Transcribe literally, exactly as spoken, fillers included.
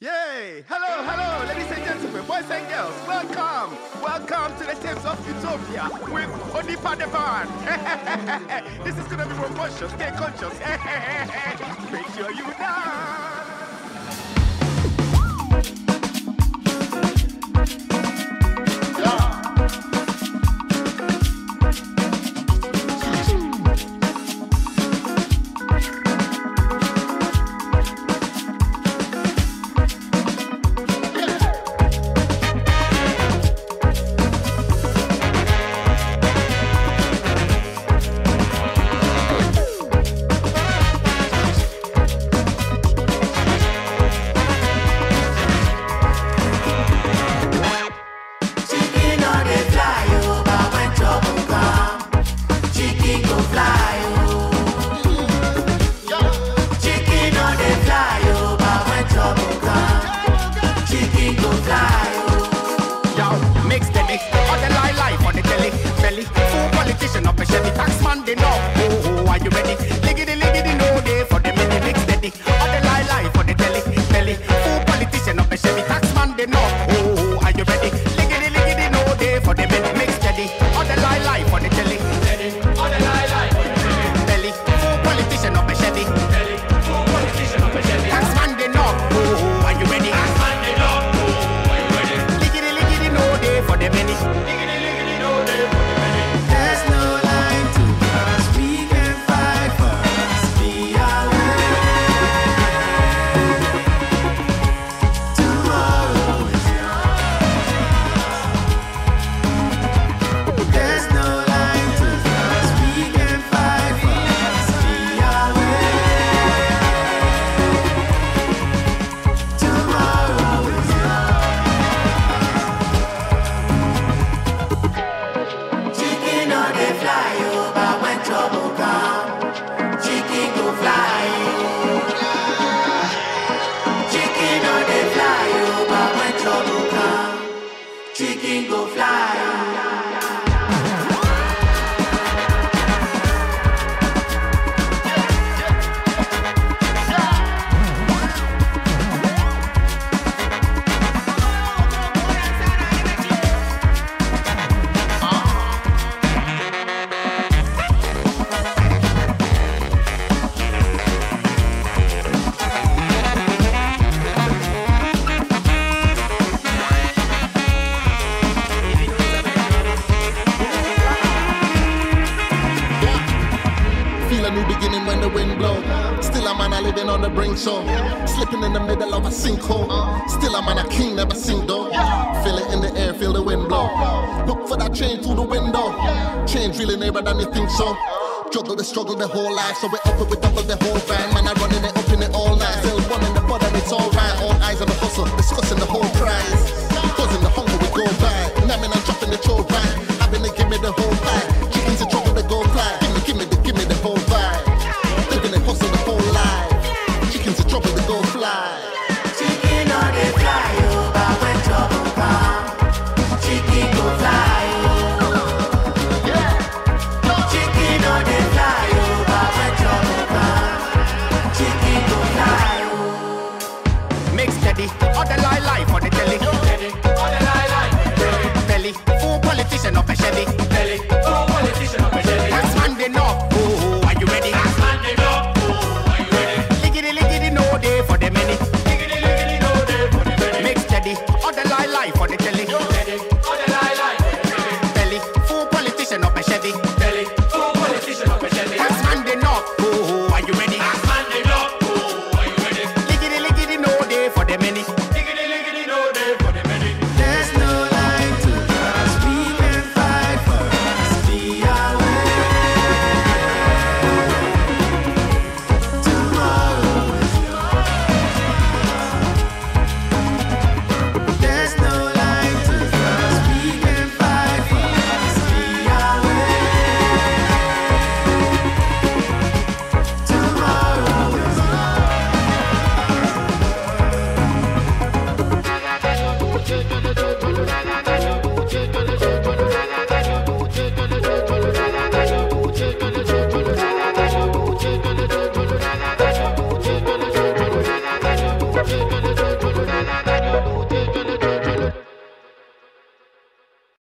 Yay! Hello, hello, ladies and gentlemen, boys and girls, welcome! Welcome to the Tapes of Utopia with Onipa the band. This is gonna be rambunctious, stay conscious. Make sure you dance! So, slipping in the middle of a sinkhole. Still I'm on a king, never sing though. Feel it in the air, feel the wind blow. Look for that change through the window. Change really nearer than you think so. Juggle the struggle the whole life, so we're up it, we double the whole band. Man, I'm running it up in it all night. Still one in the bottom, it's alright. All eyes on the hustle, discussing the whole prize. Causing the hunger we go by. Namming and dropping the choke right. Having to give me the whole pie. Chickens to trouble the go fly. Give me, give me the, give me the whole vibe. Living and hustle the whole life. Trouble to go fly. Chicken or they fly over when trouble come. Chicken go fly. Yeah. Chicken or they fly over when trouble come. Chicken go fly. Make steady, all the lie lie for the telly. Steady, all the lie lie for the telly. Belly, full politician up a Chevy.